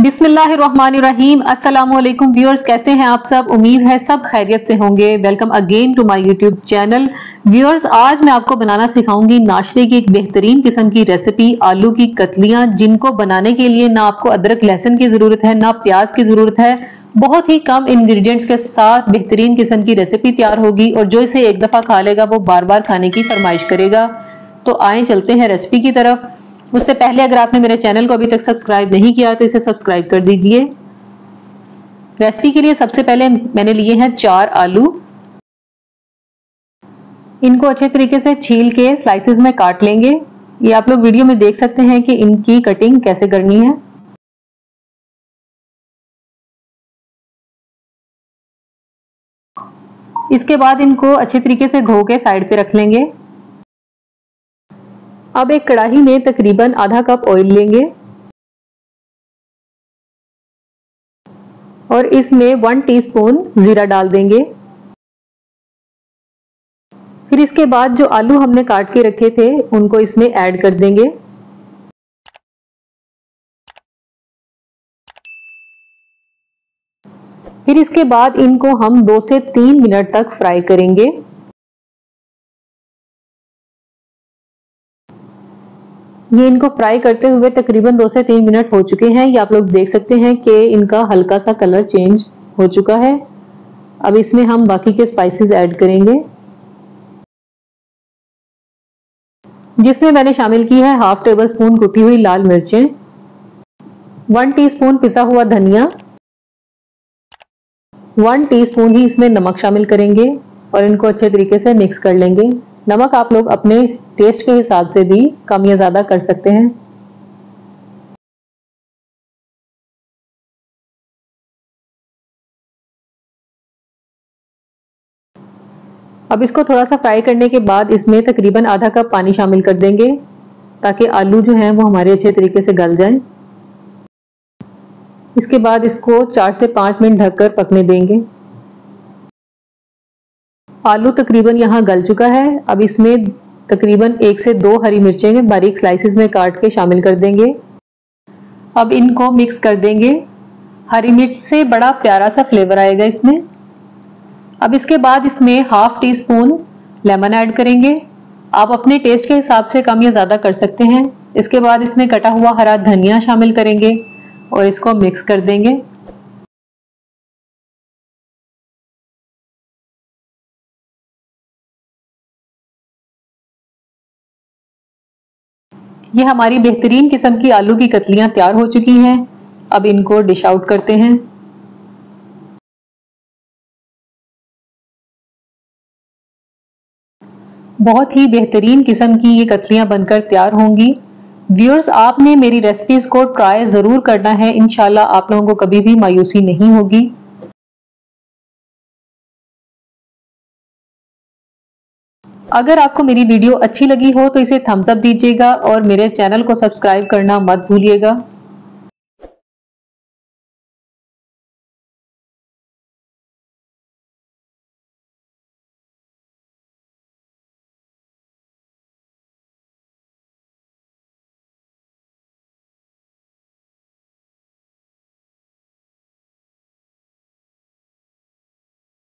बिस्मिल्लाहिर्रहमानिर्रहीम। अस्सलामुअलैकुम व्यूअर्स, कैसे हैं आप सब? उम्मीद है सब खैरियत से होंगे। Welcome again to my YouTube channel. Viewers, आज मैं आपको बनाना सिखाऊंगी नाश्ते की एक बेहतरीन किस्म की रेसिपी, आलू की कतलियां, जिनको बनाने के लिए ना आपको अदरक लहसुन की जरूरत है ना प्याज की जरूरत है। बहुत ही कम इंग्रेडिएंट्स के साथ बेहतरीन किस्म की रेसिपी तैयार होगी और जो इसे एक दफा खा लेगा वो बार बार खाने की फरमाइश करेगा। तो आए चलते हैं रेसिपी की तरफ। उससे पहले अगर आपने मेरे चैनल को अभी तक सब्सक्राइब नहीं किया तो इसे सब्सक्राइब कर दीजिए। रेसिपी के लिए सबसे पहले मैंने लिए हैं 4 आलू। इनको अच्छे तरीके से छील के स्लाइसेस में काट लेंगे। ये आप लोग वीडियो में देख सकते हैं कि इनकी कटिंग कैसे करनी है। इसके बाद इनको अच्छे तरीके से धो के साइड पे रख लेंगे। अब एक कढ़ाई में तकरीबन आधा कप ऑयल लेंगे और इसमें 1 टीस्पून जीरा डाल देंगे। फिर इसके बाद जो आलू हमने काट के रखे थे उनको इसमें ऐड कर देंगे। फिर इसके बाद इनको हम 2 से 3 मिनट तक फ्राई करेंगे। ये इनको फ्राई करते हुए तकरीबन 2 से 3 मिनट हो चुके हैं। ये आप लोग देख सकते हैं कि इनका हल्का सा कलर चेंज हो चुका है। अब इसमें हम बाकी के स्पाइसेस ऐड करेंगे, जिसमें मैंने शामिल की है 1/2 टेबल स्पून कुटी हुई लाल मिर्चें, 1 टीस्पून पिसा हुआ धनिया, 1 टीस्पून ही इसमें नमक शामिल करेंगे और इनको अच्छे तरीके से मिक्स कर लेंगे। नमक आप लोग अपने टेस्ट के हिसाब से भी कम या ज्यादा कर सकते हैं। अब इसको थोड़ा सा फ्राई करने के बाद इसमें तकरीबन आधा कप पानी शामिल कर देंगे ताकि आलू जो हैं वो हमारे अच्छे तरीके से गल जाएं। इसके बाद इसको 4 से 5 मिनट ढककर पकने देंगे। आलू तकरीबन यहाँ गल चुका है। अब इसमें तकरीबन 1 से 2 हरी मिर्चें बारीक स्लाइसिस में काट के शामिल कर देंगे। अब इनको मिक्स कर देंगे। हरी मिर्च से बड़ा प्यारा सा फ्लेवर आएगा इसमें। अब इसके बाद इसमें 1/2 टीस्पून लेमन ऐड करेंगे। आप अपने टेस्ट के हिसाब से कम या ज्यादा कर सकते हैं। इसके बाद इसमें कटा हुआ हरा धनिया शामिल करेंगे और इसको मिक्स कर देंगे। ये हमारी बेहतरीन किस्म की आलू की कतलियां तैयार हो चुकी हैं। अब इनको डिश आउट करते हैं। बहुत ही बेहतरीन किस्म की ये कतलियां बनकर तैयार होंगी। व्यूअर्स, आपने मेरी रेसिपीज को ट्राई जरूर करना है। इंशाल्लाह आप लोगों को कभी भी मायूसी नहीं होगी। अगर आपको मेरी वीडियो अच्छी लगी हो तो इसे थम्स अप दीजिएगा और मेरे चैनल को सब्सक्राइब करना मत भूलिएगा।